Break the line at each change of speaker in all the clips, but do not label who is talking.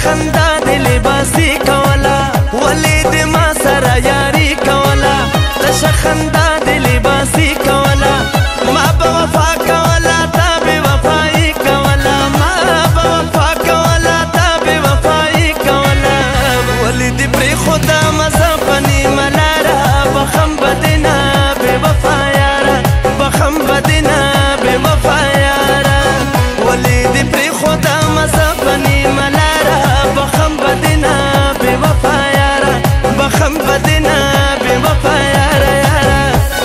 خندا دې لباسي کولا ولې دې ما سره یاري کولا تشه خندا دې لباسي کولا ما به وفا کولا تا بې وفایي کولا ما به وفا کولا تا بې وفایي کولا ولې دې پرېښوده مزه په نیمه لاره بخم به دې نه بې وفا یاره بخم به دې نه بې وفا یاره ولې دې پرېښوده مزه په نیمه لاره بخم به دې نه بې وفا یاره بخم به دې نه بې وفا یاره یاره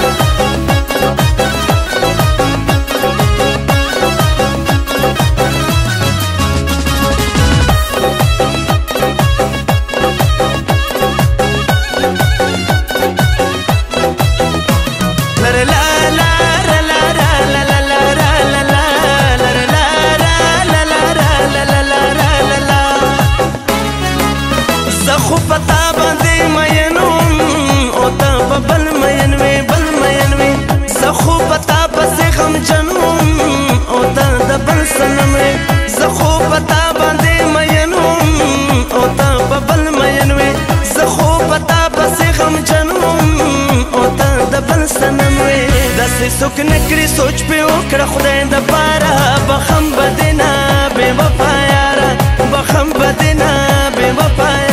خو پتا باندې مین وم او ته په بل مین وې بل مین وې زه خو پتا پسې غمجن وم او ته د بل صنم وې زه خو پتا باندې مین وم او ته په بل مین وې زه خو پتا پسې غمجن وم او ته د بل صنم وې داسې څوک نه کړي سوچ پې وکړه خدای دپاره بخم به دې نه بې وفا یاره بخم به دې نه بې وفا یاره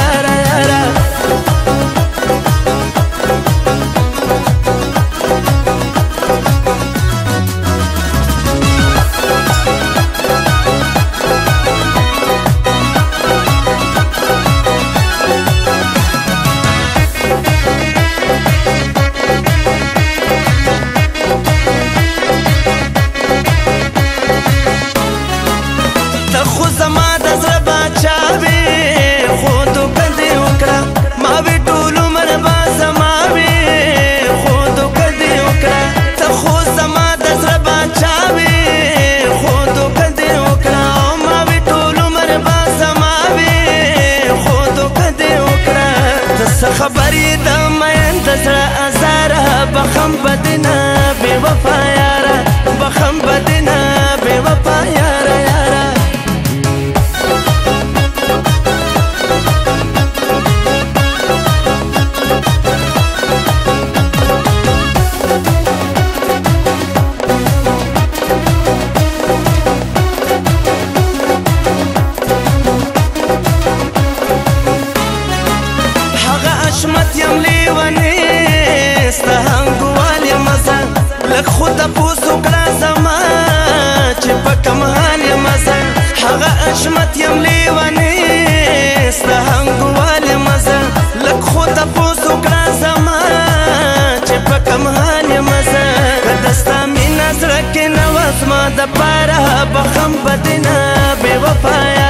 خو زما د زړه باچا وې خو دوکه دې وکړه ما وې ټول عمر به زما وې خو دوکه دې وکړه ته خو زما د زړه باچا وې خو دوکه دې وکړه او ما وې ټول عمر به زما وې خو دوکه دې وکړه ته څه خبر یې د مین د زړه ازاره بخم به دې نه بې وفا یاره بخم به دې نه بې وفا یاره یاره حشمت یم لیونی ستا هنګوال یم زه لږ خو تپوس وکړه زما چې په کوم حال یم زه هغه حشمت یم لیونی ستا هنګوال یم زه لږ خو تپوس وکړه زما چې په کوم حال یم زه که د ستا مینه زړه کې نه وه زما دپاره بخم به دې نه بې وفا